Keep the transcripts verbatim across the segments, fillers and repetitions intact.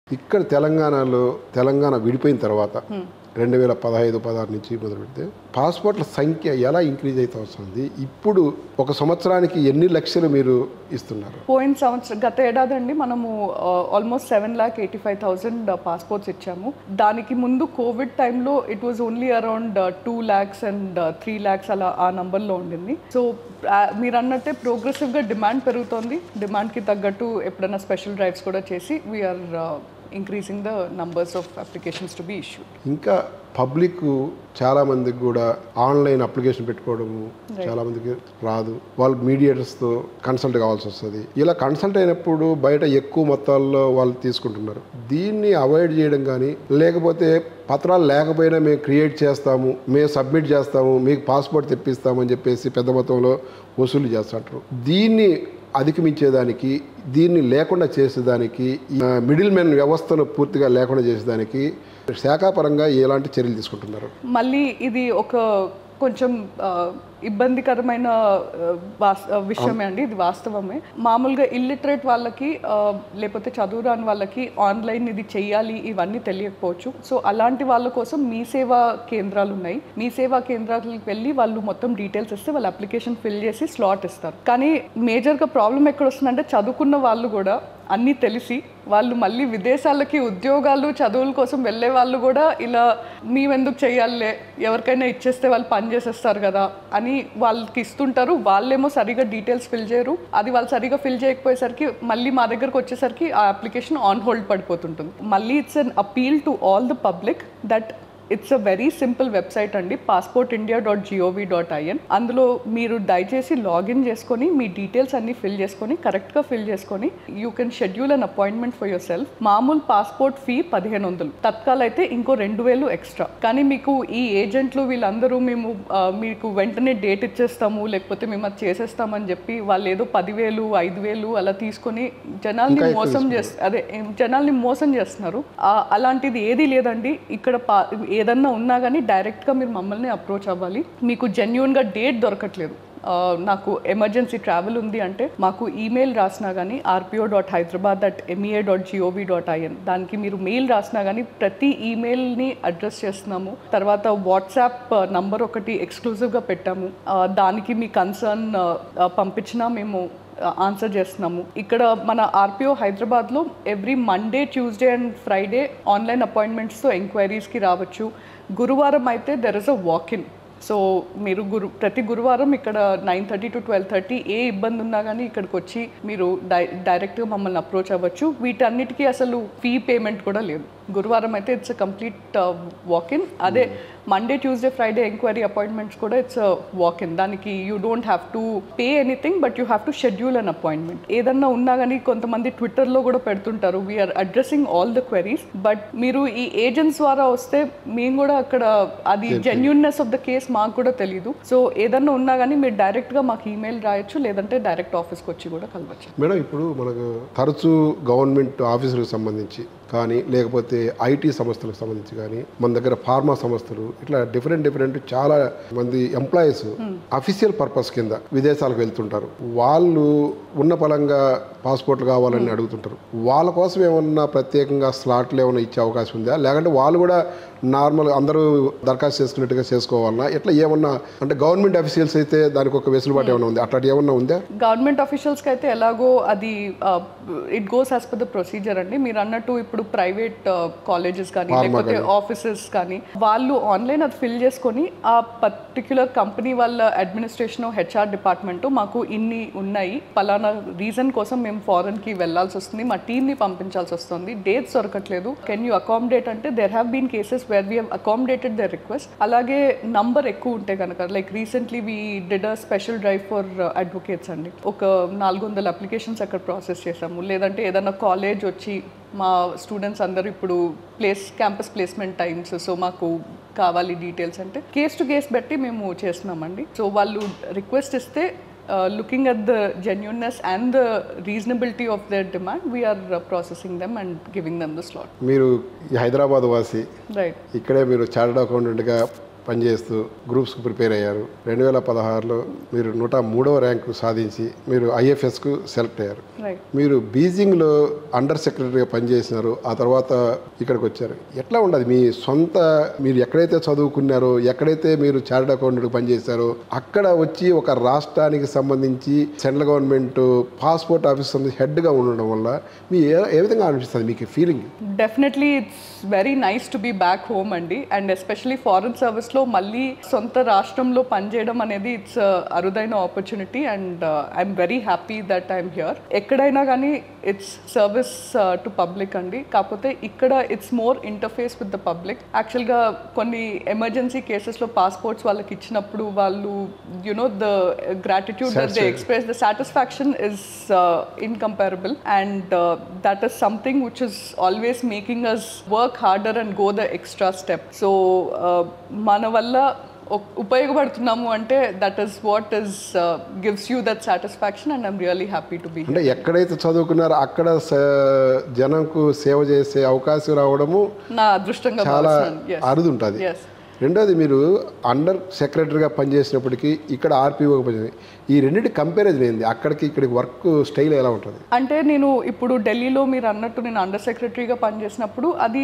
ఇక్కడ తెలంగాణలో తెలంగాణ విడిపోయిన తర్వాత రెండు వేల పదహైదు పదహారు నుంచి మొదలు పెడితే పాస్పోర్ట్ల సంఖ్య ఎలా ఇంక్రీజ్ అయితే వస్తుంది. ఇప్పుడు ఒక సంవత్సరానికి ఎన్ని లక్షలు మీరు ఇస్తున్నారు? పోయిన సంవత్సరం గత ఏడాది అండి మనము almost seven lakh eighty five thousand passports ఇచ్చాము. దానికి ముందు కోవిడ్ టైంలో it was only around two lakhs and three lakhs అలా ఆ నంబర్లో ఉండింది. సో మీరు అన్నట్టే ప్రోగ్రెసివ్గా డిమాండ్ పెరుగుతోంది. డిమాండ్కి తగ్గట్టు ఎప్పుడైనా స్పెషల్ డ్రైవ్స్ కూడా చేసి we're increasing the numbers of applications to be issued. ఇంకా పబ్లిక్ చాలా మందికి కూడా ఆన్లైన్ అప్లికేషన్ పెట్టుకోవడము చాలా మందికి రాదు. వాళ్ళు మీడియేటర్స్తో కన్సల్ట్ కావాల్సి వస్తుంది. ఇలా కన్సల్ట్ అయినప్పుడు బయట ఎక్కువ మొత్తాల్లో వాళ్ళు తీసుకుంటున్నారు. దీన్ని అవాయిడ్ చేయడం కానీ, లేకపోతే పత్రాలు లేకపోయినా మేము క్రియేట్ చేస్తాము, మేము సబ్మిట్ చేస్తాము, మీకు పాస్పోర్ట్ తెప్పిస్తామని చెప్పేసి పెద్ద మొత్తంలో వసూలు చేస్తుంటారు. దీన్ని అధిగమించేదానికి, దీన్ని లేకుండా చేసేదానికి, మిడిల్ మెన్ వ్యవస్థను పూర్తిగా లేకుండా చేసేదానికి శాఖాపరంగా ఎలాంటి చర్యలు తీసుకుంటున్నారు? మళ్ళీ ఇది ఒక కొంచెం ఇబ్బందికరమైన విషయమే అండి. ఇది వాస్తవమే. మామూలుగా ఇల్లిటరేట్ వాళ్ళకి లేకపోతే చదువురాని వాళ్ళకి ఆన్లైన్ ఇది చెయ్యాలి ఇవన్నీ తెలియకపోవచ్చు. సో అలాంటి వాళ్ళ కోసం మీ సేవా కేంద్రాలు ఉన్నాయి. మీ సేవా కేంద్రాలకు వెళ్ళి వాళ్ళు మొత్తం డీటెయిల్స్ ఇస్తే వాళ్ళు అప్లికేషన్ ఫిల్ చేసి స్లాట్ ఇస్తారు. కానీ మేజర్గా ప్రాబ్లం ఎక్కడ వస్తుందంటే చదువుకున్న వాళ్ళు కూడా అన్నీ తెలిసి వాళ్ళు మళ్ళీ విదేశాలకి ఉద్యోగాలు చదువుల కోసం వెళ్ళే వాళ్ళు కూడా ఇలా మేమెందుకు చెయ్యాలే, ఎవరికైనా ఇచ్చేస్తే వాళ్ళు పని చేసేస్తారు కదా అని వాళ్ళకి ఇస్తుంటారు. వాళ్ళేమో సరిగా డీటెయిల్స్ ఫిల్ చేయరు. అది వాళ్ళు సరిగా ఫిల్ చేయకపోయేసరికి మళ్ళీ మా దగ్గరకు వచ్చేసరికి ఆ అప్లికేషన్ ఆన్ హోల్డ్ పడిపోతుంటుంది. మళ్ళీ it's an appeal to all the public that it's a very simple website అండి, passport India dot gov dot in. అందులో మీరు దయచేసి లాగిన్ చేసుకొని మీ డీటెయిల్స్ అన్ని ఫిల్ చేసుకొని కరెక్ట్గా ఫిల్ చేసుకొని you can schedule an appointment for yourself. మామూలు పాస్పోర్ట్ ఫీ పదిహేను వందలు, తత్కాల్ అయితే ఇంకో రెండు వేలు ఎక్స్ట్రా. కానీ మీకు ఈ ఏజెంట్లు వీళ్ళందరూ మేము మీకు వెంటనే డేట్ ఇచ్చేస్తాము లేకపోతే మేము అది చేసేస్తామని చెప్పి వాళ్ళు ఏదో పదివేలు ఐదు వేలు అలా తీసుకొని జనాల్ని మోసం చేస్తారు. అదే జనాల్ని మోసం చేస్తున్నారు. అలాంటిది ఏదీ లేదండి. ఇక్కడ ఏదన్నా ఉన్నా కానీ డైరెక్ట్గా మీరు మమ్మల్ని అప్రోచ్ అవ్వాలి. మీకు జెన్యూన్గా డేట్ దొరకట్లేదు, నాకు ఎమర్జెన్సీ ట్రావెల్ ఉంది అంటే మాకు ఈమెయిల్ రాసినా కానీ RPO dot Hyderabad dot MEA dot gov dot in దానికి మీరు మెయిల్ రాసినా కానీ ప్రతి ఈమెయిల్ని అడ్రస్ చేస్తున్నాము. తర్వాత వాట్సాప్ నంబర్ ఒకటి ఎక్స్క్లూజివ్గా పెట్టాము. దానికి మీ కన్సర్న్ పంపించినా మేము ఆన్సర్ చేస్తున్నాము. ఇక్కడ మన ఆర్పిఓ హైదరాబాద్లో every Monday, Tuesday and Friday online అపాయింట్మెంట్స్తో ఎంక్వైరీస్కి రావచ్చు. గురువారం అయితే there is a walk in. So మీరు గురు ప్రతి గురువారం ఇక్కడ nine thirty to twelve thirty ఏ ఇబ్బంది ఉన్నా కానీ ఇక్కడికి వచ్చి మీరు డై డైరెక్ట్గా మమ్మల్ని అప్రోచ్ అవ్వచ్చు. వీటన్నిటికీ అసలు ఫీ పేమెంట్ కూడా లేదు. గురువారం అయితే ఇట్స్ అ కంప్లీట్ వాక్-ఇన్. అదే Monday, Tuesday, Friday enquiry appointments కూడా ఇట్స్ అ వాక్-ఇన్. దానికి you don't have to pay anything but you have to schedule an appointment. ఏదన్నా ఉన్నా కానీ కొంతమంది ట్విట్టర్లో కూడా పెడుతుంటారు we're addressing all the queries. But మీరు ఈ ఏజెంట్స్ ద్వారా వస్తే మేము కూడా అక్కడ అది జెన్యూన్నెస్ ఆఫ్ ద కేస్ మాకు కూడా తెలీదు. సో ఏదన్నా ఉన్నా కానీ మీరు డైరెక్ట్గా మాకు ఈమెయిల్ రాయొచ్చు, లేదంటే డైరెక్ట్ ఆఫీస్కి వచ్చి కూడా కలవచ్చు. మేడం, ఇప్పుడు మనకు తరచూ గవర్నమెంట్ ఆఫీసులకు సంబంధించి కానీ లేకపోతే ఐటీ సంస్థలకు సంబంధించి కానీ మన దగ్గర ఫార్మా సంస్థలు ఇట్లా డిఫరెంట్ డిఫరెంట్ చాలా మంది ఎంప్లాయీస్ అఫీషియల్ పర్పస్ కింద విదేశాలకు వెళ్తుంటారు. వాళ్ళు ఉన్న పలంగా పాస్పోర్ట్లు కావాలని అడుగుతుంటారు. వాళ్ళ కోసం ఏమన్నా ప్రత్యేకంగా స్లాట్లు ఏమైనా ఇచ్చే అవకాశం ఉందా, లేకంటే వాళ్ళు కూడా నార్మల్ అందరూ దరఖాస్తు చేసుకున్నట్టుగా చేసుకోవాలన్నా, ఎట్లా ఏమన్నా అంటే గవర్నమెంట్ అఫీషియల్స్ అయితే దానికి ఒక వెసులుబాటు ఏమైనా ఉంది, అట్లాంటి ఏమన్నా ఉందా? గవర్నమెంట్ అఫీషియల్స్కి అయితే ఎలాగో అది it goes as per the procedure అండి. మీరు అన్నట్టు ఇప్పుడు ప్రైవేట్ కాలేజెస్ కానీ లేకపోతే ఆఫీసెస్ కానీ వాళ్ళు ఆన్లైన్ అది ఫిల్ చేసుకొని ఆ పర్టిక్యులర్ కంపెనీ వాళ్ళ అడ్మినిస్ట్రేషన్ హెచ్ఆర్ డిపార్ట్మెంట్ మాకు ఇన్ని ఉన్నాయి, పలానా రీజన్ కోసం మేము ఫారెన్కి వెళ్ళాల్సి వస్తుంది, మా టీమ్ని పంపించాల్సి వస్తుంది, డేట్స్ దొరకట్లేదు, కెన్ యూ అకామిడేట్ అంటే there have been cases where we have accommodated their request. అలాగే నంబర్ ఎక్కువ ఉంటే కనుక like recently we did a special drive for advocates అండి. ఒక నాలుగు వందల అప్లికేషన్స్ అక్కడ ప్రాసెస్ చేసాము. లేదంటే ఏదైనా కాలేజ్ వచ్చి మా స్టూడెంట్స్ అందరూ ఇప్పుడు place campus placement times so మాకు కావాలి డీటెయిల్స్ అంటే కేస్ టు కేస్ బట్టి మేము చేస్తున్నామండి. సో వాళ్ళు రిక్వెస్ట్ ఇస్తే Uh, looking at the genuineness and the reasonability of their demand, we are uh, processing them and giving them the slot. మీరు హైదరాబాద్ వాసి, రైట్, ఇక్కడే మీరు చార్టర్డ్ అకౌంటెంట్గా పనిచేస్తూ గ్రూప్స్కి ప్రిపేర్ అయ్యారు. రెండు వేల పదహారులో మీరు నూట మూడవ ర్యాంకు సాధించి మీరు ఐఎఫ్ఎస్కు సెలెక్ట్ అయ్యారు. మీరు బీజింగ్లో అండర్ సెక్రటరీగా పనిచేసినారు. ఆ తర్వాత ఇక్కడికి వచ్చారు. ఎట్లా ఉండదు మీ సొంత, మీరు ఎక్కడైతే చదువుకున్నారో, ఎక్కడైతే మీరు చార్టెడ్ అకౌంటెంట్గా పనిచేశారో అక్కడ వచ్చి ఒక రాష్ట్రానికి సంబంధించి సెంట్రల్ గవర్నమెంట్ పాస్పోర్ట్ ఆఫీస్ హెడ్గా ఉండడం వల్ల మీ ఏ ఏ విధంగా అనిపిస్తుంది మీకు feeling? Definitely it's very nice to be back home అండి. అండ్ ఎస్పెషలీ ఫారెన్ సర్వీస్లో మళ్ళీ సొంత రాష్ట్రంలో పనిచేయడం అనేది ఇట్స్ అరుదైన opportunity. And I'm very happy that I'm here. ఎక్కడైనా కానీ ఇట్స్ సర్వీస్ టు పబ్లిక్ అండి. కాకపోతే ఇక్కడ it's more interface with the public. యాక్చువల్గా కొన్ని ఎమర్జెన్సీ కేసెస్లో పాస్పోర్ట్స్ వాళ్ళకి ఇచ్చినప్పుడు వాళ్ళు you know the gratitude that they express, the satisfaction is incomparable, and uh, that is something which is always making us work harder and go the extra step. So mana valla ఉపయోగపడుతున్నాము అంటే that is what is gives you that satisfaction, and I'm really happy to be. అంటే ఎక్కడైతే చదువుకున్నారో అక్కడ జనంకు సేవ చేసే అవకాశం రావడము నా అదృష్టంగా చాలా అరుదు ఉంటుంది. రెండోది, మీరు అండర్ సెక్రటరీగా పనిచేసినప్పటికీ ఇక్కడ ఆర్పీఓగా పనిచేసి ఈ రెండింటి కంపారిజన్ ఏంది? అక్కడికి ఇక్కడికి వర్క్ స్టైల్ ఎలా ఉంటుంది? అంటే నేను ఇప్పుడు ఢిల్లీలో మీరు అన్నట్టు నేను అండర్ సెక్రటరీగా పనిచేసినప్పుడు అది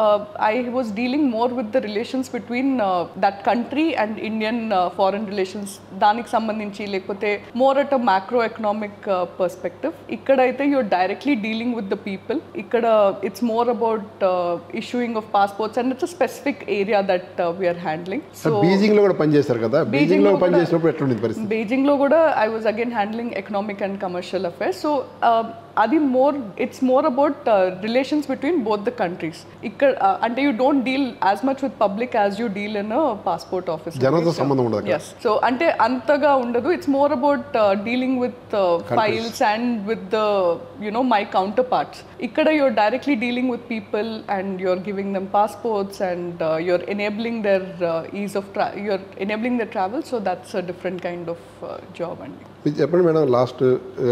I was dealing more with the relations between that country and Indian foreign relations, దానికి సంబంధించి, లేకపోతే more at a macro economic perspective. ఇక్కడైతే you're directly dealing with the people. ఇక్కడ it's more about issuing of passports and it's a specific area that we're handling. So Beijing లో కూడా పనిచేస్తారు కదా, Beijing లో పనిచేసినప్పుడు ఎట్లా ఉంది పరిస్థితి? బీజింగ్ లో కూడా I was again handling economic and commercial affairs. So uh, అది more it's more about relations between both the countries. ఇక్కడ అంటే you don't deal as much with public as you deal in passport office. జనంతో సంబంధం ఉండదు. yes, so అంటే అంతగా ఉండదు. It's more about dealing with files and with the you know my counterparts. ఇక్కడ you're directly dealing with people and you're giving them passports and you're enabling their ease of ట్రా you're enabling there travel. So that's a different kind of job అండి. మీరు చెప్పండి madam, last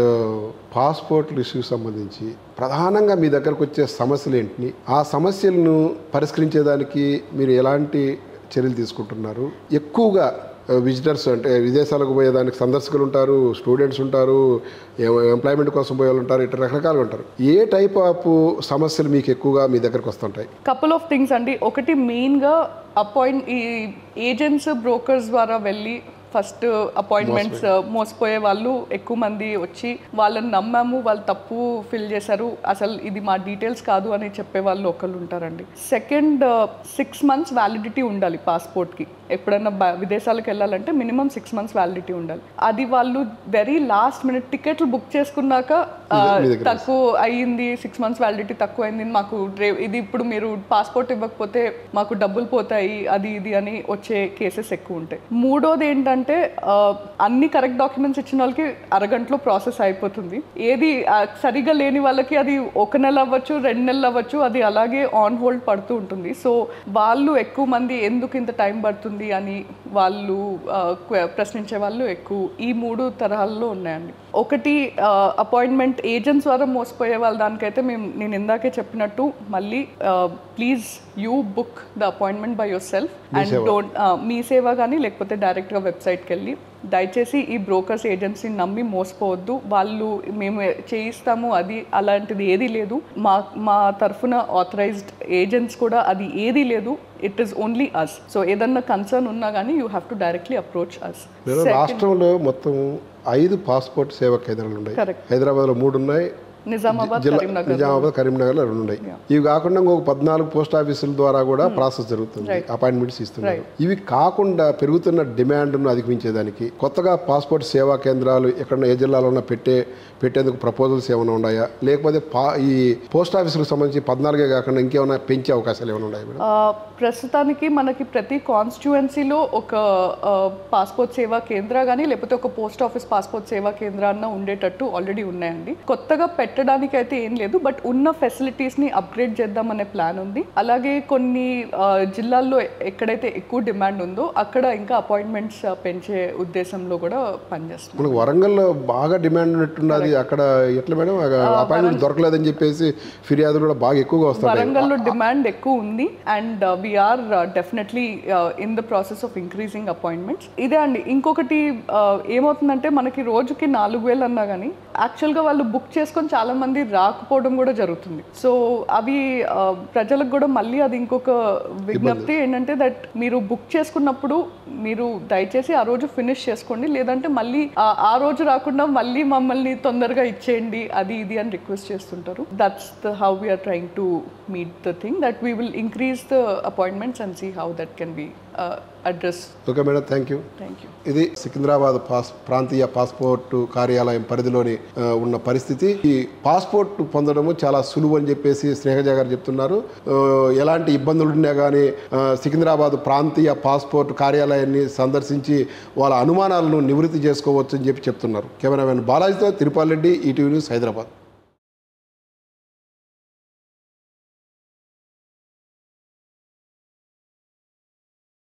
passport ఇష్యూకి సంబంధించి ప్రధానంగా మీ దగ్గరకు వచ్చే సమస్యలు ఏంటి? ఆ సమస్యలను పరిష్కరించేదానికి మీరు ఎలాంటి చర్యలు తీసుకుంటున్నారు? ఎక్కువగా విజిటర్స్ అంటే విదేశాలకు పోయేదానికి సందర్శకులు ఉంటారు, స్టూడెంట్స్ ఉంటారు, ఎంప్లాయ్మెంట్ కోసం పోయే వాళ్ళు ఉంటారు, ఇట్లా రకరకాలుగా ఉంటారు. ఏ టైప్ ఆఫ్ సమస్యలు మీకు ఎక్కువగా మీ దగ్గరకు వస్తుంటాయి? కపుల్ ఆఫ్ థింగ్స్ అండి. ఒకటి మెయిన్గా అపాయింట్ ఈ ఏజెంట్స్ బ్రోకర్స్ ద్వారా వెళ్ళి ఫస్ట్ అపాయింట్మెంట్స్ మోసపోయే వాళ్ళు ఎక్కువ మంది వచ్చి వాళ్ళని నమ్మాము, వాళ్ళు తప్పు ఫిల్ చేశారు, అసలు ఇది మా డీటెయిల్స్ కాదు అని చెప్పే వాళ్ళు ఒకళ్ళు ఉంటారండి. సెకండ్, సిక్స్ మంత్స్ వ్యాలిడిటీ ఉండాలి పాస్పోర్ట్కి. ఎప్పుడైనా విదేశాలకు వెళ్ళాలంటే మినిమం సిక్స్ మంత్స్ వ్యాలిడిటీ ఉండాలి. అది వాళ్ళు వెరీ లాస్ట్ మినిట్ టికెట్లు బుక్ చేసుకున్నాక తక్కువ అయ్యింది, సిక్స్ మంత్స్ వ్యాలిడిటీ తక్కువ అయింది, మాకు ఇది ఇప్పుడు మీరు పాస్పోర్ట్ ఇవ్వకపోతే మాకు డబ్బులు పోతాయి, అది ఇది అని వచ్చే కేసెస్ ఎక్కువ ఉంటాయి. మూడోది ఏంటంటే అంటే అన్ని కరెక్ట్ డాక్యుమెంట్స్ ఇచ్చిన వాళ్ళకి అరగంటలో ప్రాసెస్ అయిపోతుంది. ఏది సరిగా లేని వాళ్ళకి అది ఒక నెల అవ్వచ్చు, రెండు నెలలు అవ్వచ్చు, అది అలాగే ఆన్ హోల్డ్ పడుతూ ఉంటుంది. సో వాళ్ళు ఎక్కువ మంది ఎందుకు ఇంత టైం పడుతుంది అని వాళ్ళు ప్రశ్నించే వాళ్ళు ఎక్కువ ఈ మూడు తరహాల్లో ఉన్నాయండి. ఒకటి అపాయింట్మెంట్ ఏజెంట్స్ ద్వారా మోసపోయే వాళ్ళ దానికైతే మేము నేను ఇందాకే చెప్పినట్టు మళ్ళీ please you book the appointment by yourself and don't MeeSeva కానీ లేకపోతే డైరెక్ట్గా వెబ్సైట్కి వెళ్ళి దయచేసి ఈ బ్రోకర్స్ ఏజెన్సీని నమ్మి మోసపోవద్దు. వాళ్ళు మేము చేయిస్తాము అది అలాంటిది ఏదీ లేదు. మా మా తరఫున ఆథరైజ్డ్ ఏజెంట్స్ కూడా అది ఏదీ లేదు. It is only us. So ఏదన్నా కన్సర్న్ ఉన్నా కానీ you have to directly approach us. రాష్ట్రంలో మొత్తం ఐదు పాస్పోర్ట్ సేవా కేంద్రాలు ఉన్నాయి. హైదరాబాద్లో మూడు ఉన్నాయి, నిజామాబాద్ నిజామాబాద్ కరీంనగర్లో రెండు ఉన్నాయి. ఇవి కాకుండా ఇంకొక పద్నాలుగు పోస్ట్ ఆఫీసుల ద్వారా కూడా ప్రాసెస్ జరుగుతుంది, అపాయింట్మెంట్స్ ఇస్తున్నారు. ఇవి కాకుండా పెరుగుతున్న డిమాండ్ను అధిగమించేదానికి కొత్తగా పాస్పోర్ట్ సేవా కేంద్రాలు ఎక్కడన్నా ఏ జిల్లాలో పెట్టే పెట్టేందుకు ప్రపోజల్స్ ఏమైనా ఉన్నాయా, లేకపోతే పా ఈ పోస్ట్ ఆఫీసులకు సంబంధించి పద్నాలుగే కాకుండా ఇంకేమైనా పెంచే అవకాశాలు ఏమైనా ఉన్నాయా మేడం? ప్రస్తుతానికి మనకి ప్రతి కాన్స్టిట్యుయెన్సీలో ఒక పాస్పోర్ట్ సేవా కేంద్ర కానీ లేకపోతే ఒక పోస్ట్ ఆఫీస్ పాస్పోర్ట్ సేవా కేంద్రాన్న ఉండేటట్టు ఆల్రెడీ ఉన్నాయండి. కొత్తగా పెట్టడానికి అయితే ఏం లేదు, బట్ ఉన్న ఫెసిలిటీస్ని అప్గ్రేడ్ చేద్దామనే ప్లాన్ ఉంది. అలాగే కొన్ని ఆ, జిల్లాల్లో ఎక్కడైతే ఎక్కువ డిమాండ్ ఉందో అక్కడ ఇంకా అపాయింట్మెంట్స్ పెంచే ఉద్దేశంలో కూడా పనిచేస్తున్నాం. మనకు వరంగల్లో బాగా డిమాండ్ ఉన్నట్టున్నది, అక్కడ ఎట్లా మేడం అపాయింట్మెంట్ దొరకలేదని చెప్పేసి ఫిర్యాదులు కూడా బాగా ఎక్కువగా వస్తాయి. వరంగల్లో డిమాండ్ ఎక్కువ ఉంది and we're definitely in the process of increasing appointments. ఇదే అండి, ఇంకొకటి uh, ఏమవుతుందంటే మనకి రోజుకి నాలుగు వేలు అన్నా కానీ యాక్చువల్గా వాళ్ళు బుక్ చేసుకొని చాలా మంది రాకపోవడం కూడా జరుగుతుంది. సో అవి uh, ప్రజలకు కూడా మళ్ళీ అది ఇంకొక విజ్ఞప్తి ఏంటంటే దట్ మీరు బుక్ చేసుకున్నప్పుడు మీరు దయచేసి ఆ రోజు ఫినిష్ చేసుకోండి, లేదంటే మళ్ళీ ఆ- ఆ రోజు రాకుండా మళ్ళీ మమ్మల్ని తొందరగా ఇచ్చేయండి అది ఇది అని రిక్వెస్ట్ చేస్తుంటారు. That's the how we're trying to meet the thing that we will increase the appointments and see how that can be address. Okay madam, thank you. Thank you. ఇది సికింద్రాబాద్ పాస్ ప్రాంతీయ పాస్పోర్ట్ కార్యాలయం పరిధిలోని ఆ, ఉన్న పరిస్థితి. ఈ passport పొందడము చాలా సులువు అని చెప్పేసి స్నేహజ గారు చెప్తున్నారు. ఆ, ఎలాంటి ఇబ్బందులు ఉన్నా కానీ సికింద్రాబాద్ ప్రాంతీయ పాస్పోర్ట్ కార్యాలయాన్ని సందర్శించి వాళ్ళ అనుమానాలను నివృత్తి చేసుకోవచ్చు అని చెప్పి చెప్తున్నారు. కెమెరామెన్ బాలాజీతో తిరుపాల్ రెడ్డి, ఈటీవీ న్యూస్, హైదరాబాద్.